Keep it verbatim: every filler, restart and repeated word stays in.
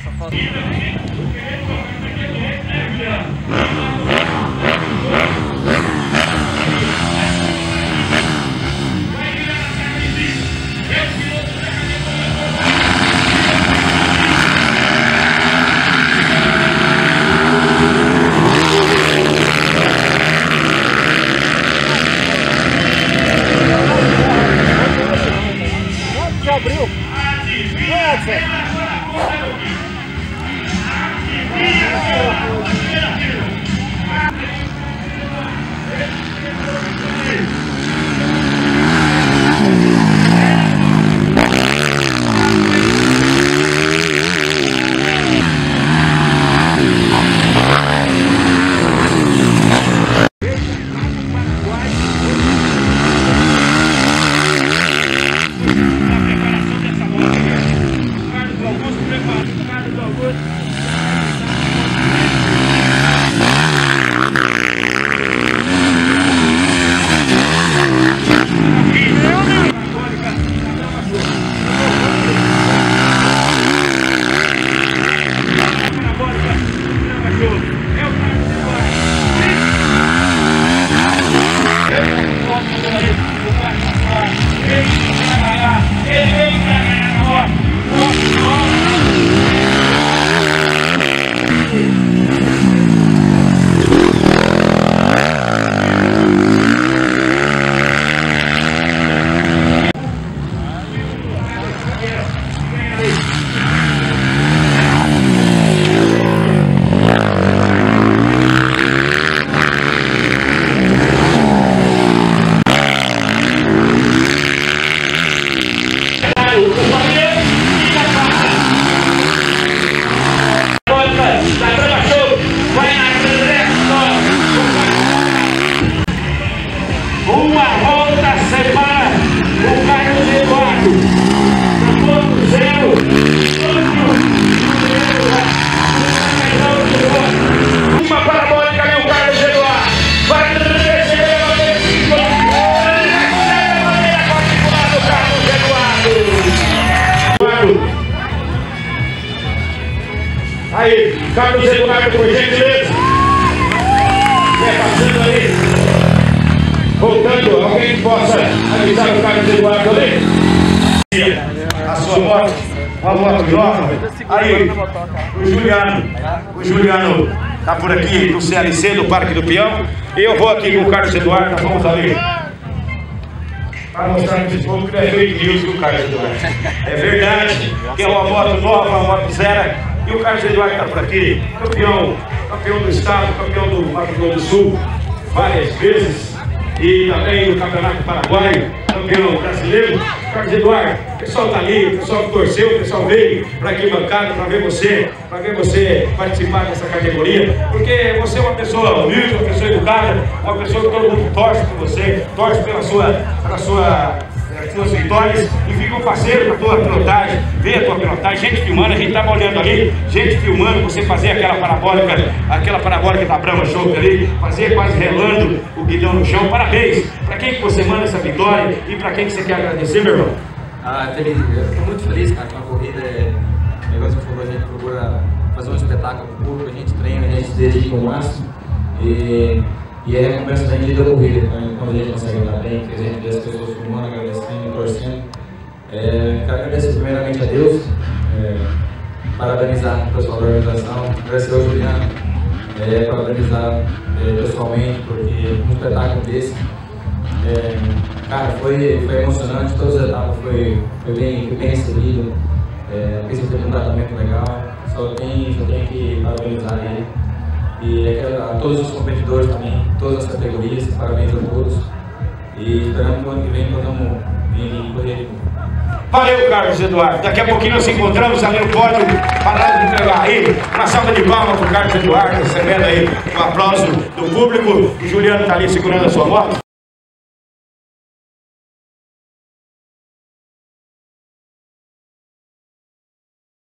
essa foto. Abriu. Nossa. Uma volta separa o Carlos Eduardo do ponto zero. Uma parabólica ali o Carlos Eduardo. Vai receber a bandeira particular do Carlos Eduardo. Aí, Carlos Eduardo, por gentileza. Vai passando ali. Voltando, alguém possa avisar o Carlos Eduardo ali? A sua moto, uma moto nova. Aí, o Juliano, o Juliano está por aqui do C L C, do Parque do Peão. E eu vou aqui com o Carlos Eduardo, nós vamos ali. Para mostrar para esse povo que não é fake news do Carlos Eduardo. É verdade, que é uma moto nova, uma moto zero. E o Carlos Eduardo está por aqui, campeão, campeão do estado, campeão do Mato Grosso do Sul, várias vezes. E também no Campeonato Paraguaio, campeão brasileiro. Carlos Eduardo, o pessoal está ali, o pessoal que torceu, o pessoal veio para aqui bancada para ver você, para ver você participar dessa categoria, porque você é uma pessoa humilde, uma pessoa educada, uma pessoa que todo mundo torce por você, torce pela sua, pela sua, pelas suas vitórias e fica um parceiro para a tua pilotagem, vê a tua pilotagem, gente filmando, a gente estava olhando ali, gente filmando você fazer aquela parabólica, aquela parabólica da Brahma Show ali, fazer quase relando o guidão no chão. Parabéns! Para quem que você manda essa vitória e para quem que você quer agradecer, meu irmão? Ah, feliz, eu estou muito feliz, cara, com a corrida. É um negócio que falou, a gente procura fazer um espetáculo para o público, a gente treina, a gente se dedica ao máximo e, e é a recompensa da gente da corrida, né? Quando a gente consegue andar bem, que a gente vê as pessoas filmando, agradecendo, torcendo. É, quero agradecer primeiramente a Deus, é, parabenizar o pessoal da organização, agradecer ao Juliano, é, parabenizar é, pessoalmente, porque um espetáculo desse, é, cara, foi, foi emocionante, todas as etapas foi, foi, bem, foi bem recebido, é, a pista teve um tratamento legal, só tem, só tem que parabenizar ele. E a, a todos os competidores também, todas as categorias, parabéns a todos. E esperamos que o ano que vem podamos vir correr. Valeu, Carlos Eduardo. Daqui a pouquinho nós nos encontramos ali no pódio, parado de pegar aí. Uma salva de palmas para o Carlos Eduardo, recebendo aí o aplauso do público. O Juliano está ali segurando a sua moto.